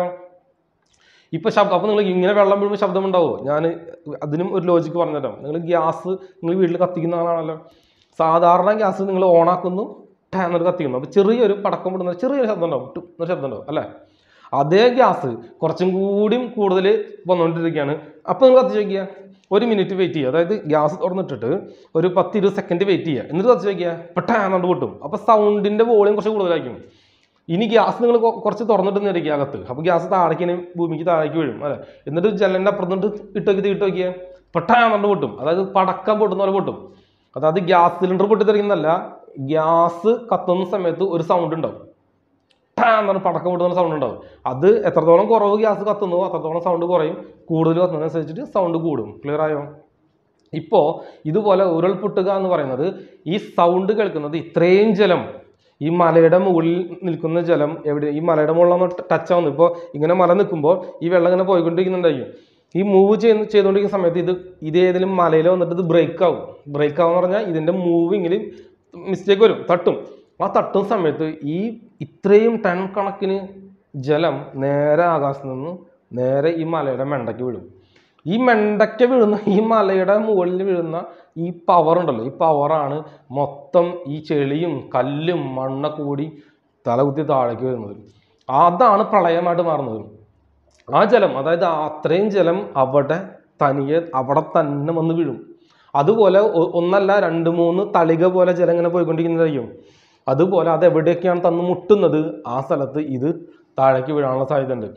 ഇപ്പൊ ശബ്ദം, അപ്പൊ നിങ്ങൾ ഇങ്ങനെ വെള്ളം വീഴുമ്പോൾ ശബ്ദം ഉണ്ടാവോ? ഞാൻ അതിനും ഒരു ലോജിക്ക് പറഞ്ഞുതരാം. നിങ്ങൾ ഗ്യാസ് നിങ്ങൾ വീട്ടിൽ കത്തിക്കുന്ന ആളാണല്ലോ. സാധാരണ ഗ്യാസ് നിങ്ങൾ ഓണാക്കുന്നു, എന്നൊരു കത്തിക്കുന്നു, അപ്പോൾ ചെറിയൊരു പടക്കം വിടുന്ന ചെറിയൊരു ശബ്ദം ഉണ്ടാവും, ടു എന്നൊരു ശബ്ദം ഉണ്ടാവും അല്ലേ. അതേ ഗ്യാസ് കുറച്ചും കൂടിയും കൂടുതൽ വന്നുകൊണ്ടിരിക്കുകയാണ്. അപ്പോൾ നിങ്ങൾ കത്തിച്ച് വയ്ക്കുക, ഒരു മിനിറ്റ് വെയിറ്റ് ചെയ്യുക, അതായത് ഗ്യാസ് തുറന്നിട്ടിട്ട് ഒരു പത്ത് ഇരുപത് സെക്കൻഡ് വെയിറ്റ് ചെയ്യുക, എന്നിട്ട് കത്തിച്ച് വയ്ക്കുക, പെട്ടെന്ന് പൊട്ടും. അപ്പോൾ സൗണ്ടിൻ്റെ വോളിയം കുറച്ച് കൂടുതലായിരിക്കും. ഇനി ഗ്യാസ് നിങ്ങൾ കുറച്ച് തുറന്നിട്ടുന്നിരിക്കുക അകത്ത്, അപ്പോൾ ഗ്യാസ് താഴേക്ക് ഭൂമിക്ക് താഴേക്ക് വീഴും അല്ലേ. എന്നിട്ട് ജലൻ്റെ അപ്പുറത്തോട്ട് ഇട്ട് നോക്കി ഇട്ട് നോക്കിയാൽ പെട്ടെന്ന് പൊട്ടും, അതായത് പടക്കം പൊട്ടുന്ന പോലെ പൊട്ടും. അതായത് ഗ്യാസ് സിലിണ്ടർ പൊട്ടിത്തെറിക്കുന്നതല്ല, ഗ്യാസ് കത്തുന്ന സമയത്ത് ഒരു സൗണ്ട് ഉണ്ടാവും, എന്താണ് പടക്കം പൊട്ടുന്ന സൗണ്ട് ഉണ്ടാവും. അത് എത്രത്തോളം കുറവ് ഗ്യാസ് കത്തുന്നോ അത്രത്തോളം സൗണ്ട് കുറയും, കൂടുതൽ കത്തുന്നതനുസരിച്ചിട്ട് സൗണ്ട് കൂടും. ക്ലിയർ ആയോ? ഇപ്പോൾ ഇതുപോലെ ഉരുൾപൊട്ടുക എന്ന് പറയുന്നത് ഈ സൗണ്ട് കേൾക്കുന്നത് ഇത്രയും ജലം, ഈ മലയുടെ മുകളിൽ നിൽക്കുന്ന ജലം എവിടെ, ഈ മലയുടെ മുകളിലൊന്ന് ടച്ച് ആവുന്നു. ഇപ്പോൾ ഇങ്ങനെ മല നിൽക്കുമ്പോൾ ഈ വെള്ളം ഇങ്ങനെ പോയിക്കൊണ്ടിരിക്കുന്നുണ്ടായിരിക്കും. ഈ മൂവ് ചെയ്ത് ചെയ്തുകൊണ്ടിരിക്കുന്ന സമയത്ത് ഇത് ഇതേതെങ്കിലും മലയിൽ വന്നിട്ട് ഇത് ബ്രേക്ക് ആവും. ബ്രേക്ക് ആവുമെന്ന് പറഞ്ഞാൽ ഇതിൻ്റെ മൂവിങ്ങിൽ മിസ്റ്റേക്ക് വരും, തട്ടും. ആ തട്ടുന്ന സമയത്ത് ഈ ഇത്രയും ടൺ കണക്കിന് ജലം നേരെ ആകാശത്ത് നിന്ന് നേരെ ഈ മലയുടെ മെണ്ടയ്ക്ക് വീഴും. ഈ മെണ്ടയ്ക്ക് വീഴുന്ന ഈ മലയുടെ മുകളിൽ വീഴുന്ന ഈ പവർ ഉണ്ടല്ലോ, ഈ പവറാണ് മൊത്തം ഈ ചെളിയും കല്ലും മണ്ണൊക്കെ കൂടി തലകുത്തി താഴേക്ക് വരുന്നത്. അതാണ് പ്രളയമായിട്ട് മാറുന്നത്. ആ ജലം, അതായത് അത്രയും ജലം അവിടെ തനിയെ അവിടെ തന്നെ വന്ന് വീഴും. അതുപോലെ ഒന്നല്ല രണ്ട് മൂന്ന് തളിക പോലെ ജലം ഇങ്ങനെ പോയിക്കൊണ്ടിരിക്കുന്നതായിരിക്കും. അതുപോലെ അത് എവിടെയൊക്കെയാണ് തന്ന് മുട്ടുന്നത് ആ സ്ഥലത്ത് ഇത് താഴേക്ക് വീഴാനുള്ള സാധ്യത ഉണ്ട്.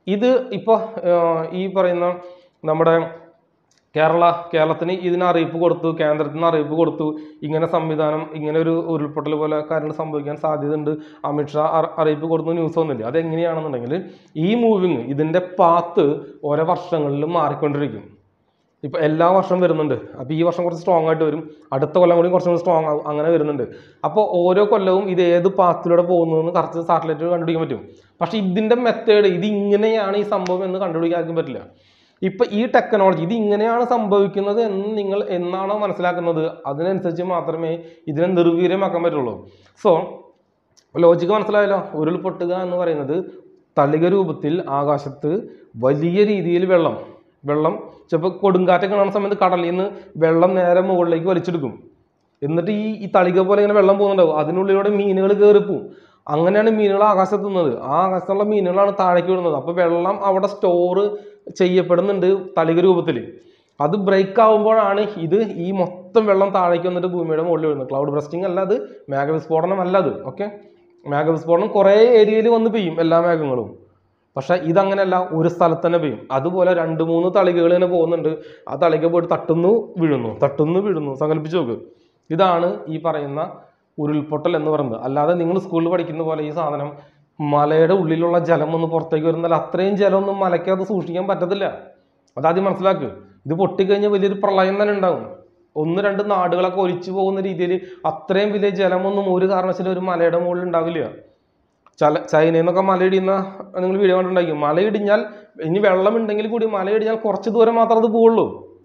ഇത് ഇപ്പോൾ ഈ പറയുന്ന നമ്മുടെ കേരള കേരളത്തിന് ഇതിന് അറിയിപ്പ് കൊടുത്തു, കേന്ദ്രത്തിന് അറിയിപ്പ് കൊടുത്തു, ഇങ്ങനെ സംവിധാനം ഇങ്ങനെ ഒരു ഉരുൾപൊട്ടൽ പോലെ കാര്യങ്ങൾ സംഭവിക്കാൻ സാധ്യതയുണ്ട്, അമിത്ഷാ അറിയിപ്പ് കൊടുത്തു, ന്യൂസ് വന്നില്ല. അതെങ്ങനെയാണെന്നുണ്ടെങ്കിൽ ഈ മൂവിങ് ഇതിൻ്റെ പാത്ത് ഓരോ വർഷങ്ങളിലും മാറിക്കൊണ്ടിരിക്കും. ഇപ്പം എല്ലാ വർഷവും വരുന്നുണ്ട്. അപ്പോൾ ഈ വർഷം കുറച്ച് സ്ട്രോങ് ആയിട്ട് വരും, അടുത്ത കൊല്ലം കൂടി കുറച്ചും കൂടി സ്ട്രോങ് ആവും, അങ്ങനെ വരുന്നുണ്ട്. അപ്പോൾ ഓരോ കൊല്ലവും ഇത് ഏത് പാത്തിലൂടെ പോകുന്നതെന്ന് കറക്റ്റ് സാറ്റലൈറ്റ് കണ്ടുപിടിക്കാൻ പറ്റും. പക്ഷേ ഇതിൻ്റെ മെത്തേഡ് ഇത് ഇങ്ങനെയാണ് ഈ സംഭവം എന്ന് കണ്ടുപിടിക്കാൻ പറ്റില്ല. ഇപ്പം ഈ ടെക്നോളജി ഇത് ഇങ്ങനെയാണ് സംഭവിക്കുന്നത് എന്ന് നിങ്ങൾ എന്നാണോ മനസ്സിലാക്കുന്നത് അതിനനുസരിച്ച് മാത്രമേ ഇതിനെ നിർവീര്യമാക്കാൻ പറ്റുള്ളൂ. സോ ലോജിക്ക് മനസ്സിലായല്ലോ. ഉരുൾപൊട്ടുക എന്ന് പറയുന്നത് തളിക രൂപത്തിൽ ആകാശത്ത് വലിയ രീതിയിൽ വെള്ളം വെള്ളം ചിലപ്പോൾ കൊടുങ്കാറ്റൊക്കെ കാണുന്ന സമയത്ത് കടലിൽ നിന്ന് വെള്ളം നേരെ മുകളിലേക്ക് വലിച്ചെടുക്കും. എന്നിട്ട് ഈ ഈ തളിക പോലെ ഇങ്ങനെ വെള്ളം പോകുന്നുണ്ടാവും, അതിനുള്ളിലൂടെ മീനുകൾ കയറിപ്പോവും. അങ്ങനെയാണ് മീനുകൾ ആകാശത്ത് നിന്നത്. ആ ആകാശത്തുള്ള മീനുകളാണ് താഴേക്ക് വിടുന്നത്. അപ്പോൾ വെള്ളം അവിടെ സ്റ്റോർ ചെയ്യപ്പെടുന്നുണ്ട് തളിക രൂപത്തിൽ. അത് ബ്രേക്ക് ആവുമ്പോഴാണ് ഇത് ഈ മൊത്തം വെള്ളം താഴേക്ക് വന്നിട്ട് ഭൂമിയുടെ മുകളിൽ വരുന്നത്. ക്ലൗഡ് ബ്രസ്റ്റിംഗ് അല്ല അത്, മേഘവിസ്ഫോടനം അല്ല അത്. ഓക്കെ, മേഘവിസ്ഫോടനം കുറേ ഏരിയയിൽ വന്ന് പെയ്യും എല്ലാ മേഘങ്ങളും. പക്ഷെ ഇതങ്ങനെയല്ല, ഒരു സ്ഥലത്ത് തന്നെ പെയ്യും. അതുപോലെ രണ്ട് മൂന്ന് തളികകൾ തന്നെ പോകുന്നുണ്ട്. ആ തളിക പോയിട്ട് തട്ടുന്നു വീഴുന്നു, തട്ടുന്നു വീഴുന്നു. സങ്കല്പിച്ച് നോക്ക്. ഇതാണ് ഈ പറയുന്ന ഉരുൾപൊട്ടൽ എന്ന് പറയുന്നത്. അല്ലാതെ നിങ്ങൾ സ്കൂളിൽ പഠിക്കുന്ന പോലെ ഈ സാധനം മലയുടെ ഉള്ളിലുള്ള ജലം ഒന്ന് പുറത്തേക്ക് വരുന്നാൽ അത്രയും ജലമൊന്നും മലയ്ക്കകത്ത് സൂക്ഷിക്കാൻ പറ്റത്തില്ല. അതാദ്യം മനസ്സിലാക്കുക. ഇത് പൊട്ടിക്കഴിഞ്ഞാൽ വലിയൊരു പ്രളയം തന്നെ ഉണ്ടാവും. ഒന്ന് രണ്ട് നാടുകളൊക്കെ ഒലിച്ചു പോകുന്ന രീതിയിൽ അത്രയും വലിയ ജലമൊന്നും ഒരു കാരണവശാലും ഒരു മലയുടെ മുകളിൽ ഉണ്ടാവില്ല. ചല ചൈനയിൽ നിന്നൊക്കെ മലയിടിയുന്ന നിങ്ങൾ വീഡിയോ കണ്ടുണ്ടായിരിക്കും. മലയിടിഞ്ഞാൽ ഇനി വെള്ളം ഉണ്ടെങ്കിൽ കൂടി മലയിടിഞ്ഞാൽ കുറച്ച് ദൂരം മാത്രം അത് പോവുള്ളൂ,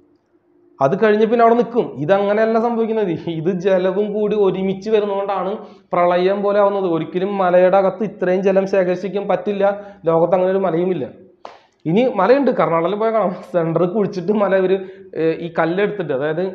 അത് കഴിഞ്ഞ് പിന്നെ അവിടെ നിൽക്കും. ഇതങ്ങനെയല്ല സംഭവിക്കുന്നത്. ഇത് ജലവും കൂടി ഒരുമിച്ച് വരുന്നതുകൊണ്ടാണ് പ്രളയം പോലെ ആവുന്നത്. ഒരിക്കലും മലയുടെ അകത്ത് ഇത്രയും ജലം ശേഖരിക്കാൻ പറ്റില്ല. ലോകത്ത് അങ്ങനെ ഒരു മലയുമില്ല. ഇനി മലയുണ്ട്, കർണാടകയിൽ പോയാൽ കാണാം. സെൻറ്ററിൽ കുഴിച്ചിട്ട് മല ഒരു ഈ കല്ലെടുത്തിട്ട്, അതായത്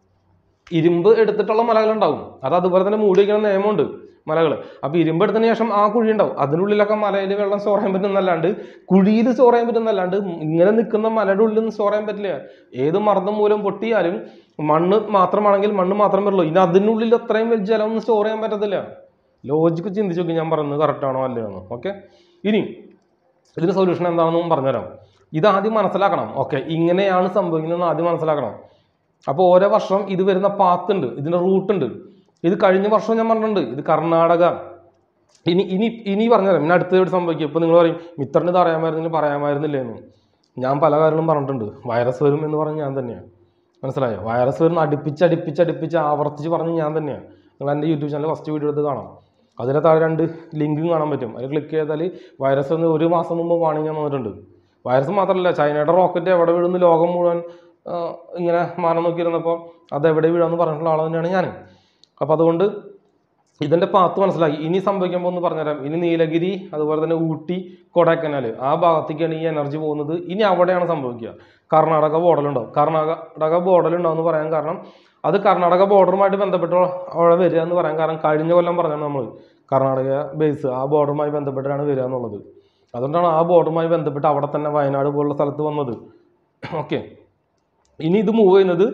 ഇരുമ്പ് എടുത്തിട്ടുള്ള മലകളുണ്ടാവും. അത് അതുപോലെ തന്നെ മൂടി വയ്ക്കുന്ന നിയമമുണ്ട് മലകൾ. അപ്പോൾ ഇരുമ്പ് എടുത്തതിന് ശേഷം ആ കുഴി ഉണ്ടാവും, അതിനുള്ളിലൊക്കെ മലയിൽ വെള്ളം സ്റ്റോർ ചെയ്യാൻ പറ്റുന്നല്ലാണ്ട് കുഴിയിൽ സ്റ്റോർ ചെയ്യാൻ പറ്റുന്നല്ലാണ്ട് ഇങ്ങനെ നിൽക്കുന്ന മലയുടെ ഉള്ളിൽ നിന്ന് സ്റ്റോർ ചെയ്യാൻ പറ്റില്ല. ഏത് മർദ്ദം മൂലം പൊട്ടിയാലും മണ്ണ് മാത്രമാണെങ്കിൽ മണ്ണ് മാത്രം വരുള്ളൂ. ഇനി അതിനുള്ളിൽ അത്രയും വലിയ ജലം ഒന്നും സ്റ്റോർ ചെയ്യാൻ പറ്റത്തില്ല. ലോജിക്ക് ചിന്തിച്ചു നോക്കി ഞാൻ പറയുന്നത് കറക്റ്റാണോ അല്ലയോ. ഓക്കെ, ഇനി ഇതിന് സൊല്യൂഷൻ എന്താണെന്നും പറഞ്ഞുതരാം. ഇതാദ്യം മനസ്സിലാക്കണം. ഓക്കെ, ഇങ്ങനെയാണ് സംഭവിക്കുന്നതെന്ന് ആദ്യം മനസ്സിലാക്കണം. അപ്പോൾ ഓരോ വർഷം ഇത് വരുന്ന പാത്തുണ്ട്, ഇതിൻ്റെ റൂട്ടുണ്ട്. ഇത് കഴിഞ്ഞ വർഷം ഞാൻ പറഞ്ഞിട്ടുണ്ട്, ഇത് കർണാടക. ഇനി ഇനി ഇനി പറഞ്ഞുതരാം ഇനി അടുത്തതായിട്ട് സംഭവിക്കും. ഇപ്പോൾ നിങ്ങൾ പറയും മിത്രന് ഇത് അറിയാമായിരുന്നില്ല പറയാമായിരുന്നില്ല എന്ന്. ഞാൻ പല കാര്യങ്ങളും പറഞ്ഞിട്ടുണ്ട്. വൈറസ് വരും എന്ന് പറഞ്ഞ് ഞാൻ തന്നെയാണ്. മനസ്സിലായോ? വൈറസ് വരുന്ന അടുപ്പിച്ച് അടുപ്പിച്ച് അടുപ്പിച്ച് ആവർത്തിച്ച് പറഞ്ഞ് ഞാൻ തന്നെയാണ്. നിങ്ങൾ എൻ്റെ യൂട്യൂബ് ചാനൽ ഫസ്റ്റ് വീഡിയോ എടുത്ത് കാണാം. അതിലെ താഴെ രണ്ട് ലിങ്കും കാണാൻ പറ്റും. അതിൽ ക്ലിക്ക് ചെയ്താൽ വൈറസ് എന്ന് ഒരു മാസം മുമ്പ് വാണിംഗ് ഞാൻ വന്നിട്ടുണ്ട്. വൈറസ് മാത്രമല്ല, ചൈനയുടെ റോക്കറ്റ് എവിടെ വീഴുന്നു ലോകം മുഴുവൻ ഇങ്ങനെ മാനം നോക്കിയിരുന്നപ്പോൾ അത് എവിടെ വീഴാമെന്ന് പറഞ്ഞിട്ടുള്ള ആൾ തന്നെയാണ് ഞാൻ. അപ്പോൾ അതുകൊണ്ട് ഇതിൻ്റെ പാത്ത് മനസ്സിലാക്കി. ഇനി സംഭവിക്കുമ്പോൾ ഒന്ന് പറഞ്ഞുതരാം. ഇനി നീലഗിരി, അതുപോലെ തന്നെ ഊട്ടി, കൊടൈക്കനാൽ ആ ഭാഗത്തേക്കാണ് ഈ എനർജി പോകുന്നത്. ഇനി അവിടെയാണ് സംഭവിക്കുക. കർണാടക ബോർഡറുണ്ടാവും. കർണാടക ബോർഡറുണ്ടാവും എന്ന് പറയാൻ കാരണം അത് കർണാടക ബോർഡറുമായിട്ട് ബന്ധപ്പെട്ട് അവിടെ വരിക എന്ന് പറയാൻ കാരണം കഴിഞ്ഞ കൊല്ലം പറഞ്ഞാണ് നമ്മൾ കർണാടക ബേസ് ആ ബോർഡറുമായി ബന്ധപ്പെട്ടാണ് വരിക എന്നുള്ളത്. അതുകൊണ്ടാണ് ആ ബോർഡറുമായി ബന്ധപ്പെട്ട് അവിടെ തന്നെ വയനാട് പോലുള്ള സ്ഥലത്ത് വന്നത്. ഓക്കെ, ഇനി ഇത് മൂവ് ചെയ്യുന്നത്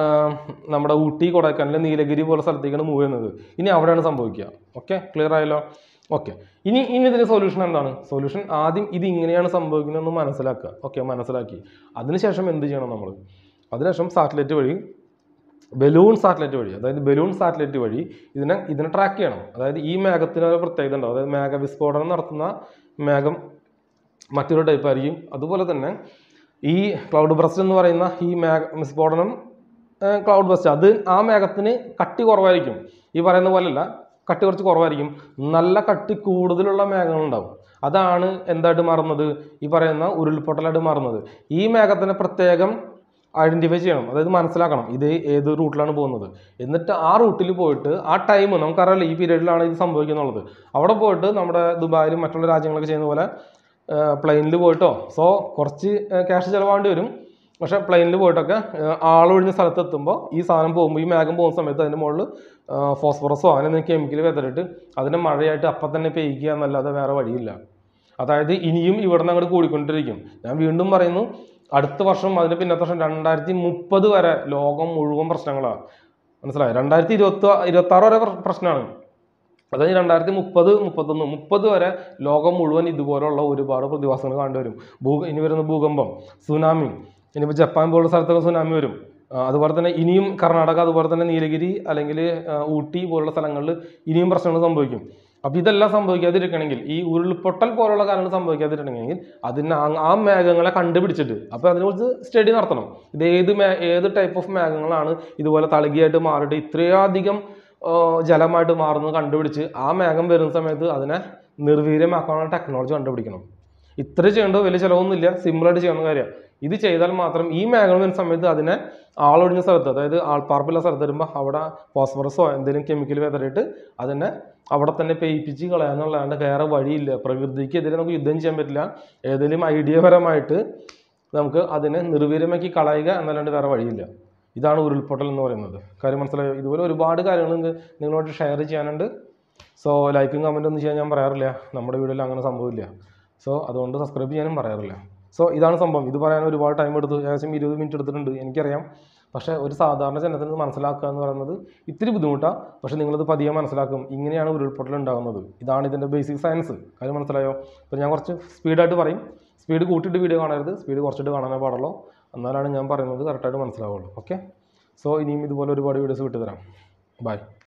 നമ്മുടെ ഊട്ടി, കൊടൈക്കനാൽ, നീലഗിരി പോലെ സ്ഥലത്തേക്കാണ് മൂവ് ചെയ്യുന്നത്. ഇനി അവിടെയാണ് സംഭവിക്കുക. ഓക്കെ, ക്ലിയർ ആയല്ലോ? ഓക്കെ, ഇനി ഇനി ഇതിന് സൊല്യൂഷൻ എന്താണ്? സൊല്യൂഷൻ ആദ്യം ഇത് ഇങ്ങനെയാണ് സംഭവിക്കുന്നതെന്ന് മനസ്സിലാക്കുക. ഓക്കെ, മനസ്സിലാക്കി അതിനുശേഷം എന്ത് ചെയ്യണം നമ്മൾ? അതിനുശേഷം സാറ്റലൈറ്റ് വഴി, ബലൂൺ സാറ്റലൈറ്റ് വഴി, അതായത് ബലൂൺ സാറ്റലൈറ്റ് വഴി ഇതിനെ ഇതിനെ ട്രാക്ക് ചെയ്യണം. അതായത് ഈ മേഘത്തിന് ഒരു പ്രത്യേകത ഉണ്ടാവും. അതായത് മേഘവിസ്ഫോടനം നടത്തുന്ന മേഘം മറ്റൊരു ടൈപ്പ് ആയിരിക്കും. അതുപോലെ തന്നെ ഈ ക്ലൗഡ് ബർസ്റ്റ് എന്ന് പറയുന്ന ഈ മേഘ വിസ്ഫോടനം ക്ലൗഡ് ബർസ്റ്റ് അത് ആ മേഘത്തിന് കട്ടി കുറവായിരിക്കും. ഈ പറയുന്ന പോലെയല്ല, കട്ടി കുറച്ച് കുറവായിരിക്കും. നല്ല കട്ടി കൂടുതലുള്ള മേഘങ്ങളുണ്ടാവും. അതാണ് എന്തായിട്ട് മാറുന്നത്? ഈ പറയുന്ന ഉരുൾപൊട്ടലായിട്ട് മാറുന്നത്. ഈ മേഘത്തിനെ പ്രത്യേകം ഐഡൻറ്റിഫൈ ചെയ്യണം, അതായത് മനസ്സിലാക്കണം ഇത് ഏത് റൂട്ടിലാണ് പോകുന്നത്. എന്നിട്ട് ആ റൂട്ടിൽ പോയിട്ട് ആ ടൈം നമുക്കറിയാമല്ലോ ഈ പീരീഡിലാണ് ഇത് സംഭവിക്കുന്നുള്ളത്. അവിടെ പോയിട്ട് നമ്മുടെ ദുബായിലും മറ്റുള്ള രാജ്യങ്ങളൊക്കെ ചെയ്യുന്ന പോലെ പ്ലെയിനിൽ പോയിട്ടോ, സോ കുറച്ച് ക്യാഷ് ചിലവാണ്ടി വരും. പക്ഷേ പ്ലെയിനിൽ പോയിട്ടൊക്കെ ആളൊഴിഞ്ഞ സ്ഥലത്ത് എത്തുമ്പോൾ ഈ സാധനം പോകുമ്പോൾ ഈ മേഘം പോകുന്ന സമയത്ത് അതിൻ്റെ മുകളിൽ ഫോസ്ഫറസോ അങ്ങനെ കെമിക്കൽ വെതറിട്ട് അതിനെ മഴയായിട്ട് അപ്പം തന്നെ പെയ്യിക്കുക എന്നല്ലാതെ വേറെ വഴിയില്ല. അതായത് ഇനിയും ഇവിടെ നിന്ന് അങ്ങോട്ട് കൂടിക്കൊണ്ടിരിക്കും. ഞാൻ വീണ്ടും പറയുന്നു, അടുത്ത വർഷം അതിന് പിന്നത്തെ വർഷം രണ്ടായിരത്തി മുപ്പത് വരെ ലോകം മുഴുവൻ പ്രശ്നങ്ങളാണ്. മനസ്സിലായോ? രണ്ടായിരത്തി ഇരുപത്തി ഇരുപത്തി ആറ് വരെ പ്രശ്നമാണ്. അതായത് രണ്ടായിരത്തി മുപ്പത് മുപ്പത്തൊന്ന് മുപ്പത് വരെ ലോകം മുഴുവൻ ഇതുപോലുള്ള ഒരുപാട് പ്രതിഭാസങ്ങൾ കണ്ടുവരും. ഭൂ ഇനി വരുന്ന ഭൂകമ്പം, സുനാമി, ഇനിയിപ്പോൾ ജപ്പാൻ പോലുള്ള സ്ഥലത്തൊക്കെ സുനാമി വരും. അതുപോലെ തന്നെ ഇനിയും കർണാടക, അതുപോലെ തന്നെ നീലഗിരി അല്ലെങ്കിൽ ഊട്ടി പോലുള്ള സ്ഥലങ്ങളിൽ ഇനിയും പ്രശ്നങ്ങൾ സംഭവിക്കും. അപ്പം ഇതെല്ലാം സംഭവിക്കാതിരിക്കണമെങ്കിൽ, ഈ ഉരുൾപൊട്ടൽ പോലുള്ള കാര്യങ്ങൾ സംഭവിക്കാതിരിക്കണമെങ്കിൽ അതിന് ആ മേഘങ്ങളെ കണ്ടുപിടിച്ചിട്ട് അപ്പോൾ അതിനെക്കുറിച്ച് സ്റ്റഡി നടത്തണം. ഇത് ഏത് മേ ഏത് ടൈപ്പ് ഓഫ് മേഘങ്ങളാണ് ഇതുപോലെ തളികയായിട്ട് മാറിയിട്ട് ഇത്രയധികം ജലമായിട്ട് മാറുന്നത് കണ്ടുപിടിച്ച് ആ മേഘം വരുന്ന സമയത്ത് അതിനെ നിർവീര്യമാക്കാനുള്ള ടെക്നോളജി കണ്ടുപിടിക്കണം. ഇത്ര ചെയ്യേണ്ടത് വലിയ ചിലവൊന്നുമില്ല, സിമ്പിളായിട്ട് ചെയ്യുന്ന കാര്യമാണ്. ഇത് ചെയ്താൽ മാത്രം ഈ മേഘം വരുന്ന സമയത്ത് അതിനെ ആളൊഴിഞ്ഞ സ്ഥലത്ത്, അതായത് ആൾപ്പാർപ്പുള്ള സ്ഥലത്ത് വരുമ്പോൾ അവിടെ ഫോസ്ഫറസോ എന്തെങ്കിലും കെമിക്കൽ വിതറിയിട്ട് അതിനെ അവിടെ തന്നെ പെയ്പ്പിച്ച് കളയാന്നുള്ളതാണ്ട് വേറെ വഴിയില്ല. പ്രകൃതിക്കെതിരെ നമുക്ക് യുദ്ധം ചെയ്യാൻ പറ്റില്ല. ഏതെങ്കിലും ഐഡിയപരമായിട്ട് നമുക്ക് അതിനെ നിർവീര്യമാക്കി കളയുക എന്നല്ലാണ്ട് വേറെ വഴിയില്ല. ഇതാണ് ഉരുൾപൊട്ടൽ എന്ന് പറയുന്നത്. കാര്യം മനസ്സിലായോ? ഇതുപോലെ ഒരുപാട് കാര്യങ്ങൾ നിങ്ങളോട് ഷെയർ ചെയ്യാനുണ്ട്. സോ ലൈക്കും കമൻറ്റും ഒന്നും ചെയ്യാൻ ഞാൻ പറയാറില്ല. നമ്മുടെ വീഡിയോയിൽ അങ്ങനെ സംഭവമില്ല. സോ അതുകൊണ്ട് സബ്സ്ക്രൈബ് ചെയ്യാനും പറയാറില്ല. സോ ഇതാണ് സംഭവം. ഇത് പറയാൻ ഒരുപാട് ടൈം എടുത്തു, ഏകദേശം ഇരുപത് മിനിറ്റ് എടുത്തിട്ടുണ്ട്, എനിക്കറിയാം. പക്ഷേ ഒരു സാധാരണ ജനത്തിന് മനസ്സിലാക്കുക എന്ന് പറയുന്നത് ഇത്തിരി ബുദ്ധിമുട്ടാണ്. പക്ഷേ നിങ്ങളത് പതിയെ മനസ്സിലാക്കും. ഇങ്ങനെയാണ് ഉരുൾപൊട്ടൽ ഉണ്ടാകുന്നത്. ഇതാണ് ഇതിൻ്റെ ബേസിക് സയൻസ്. കാര്യം മനസ്സിലായോ? അപ്പോൾ ഞാൻ കുറച്ച് സ്പീഡായിട്ട് പറയും. സ്പീഡ് കൂട്ടിയിട്ട് വീഡിയോ കാണരുത്, സ്പീഡ് കുറച്ചിട്ട് കാണാനേ പാടുള്ളൂ. എന്നാലാണ് ഞാൻ പറയുന്നത് കറക്റ്റായിട്ട് മനസ്സിലാവുള്ളൂ. ഓക്കെ. സോ ഇനിയും ഇതുപോലെ ഒരുപാട് വീഡിയോസ് വിട്ടുതരാം. ബൈ.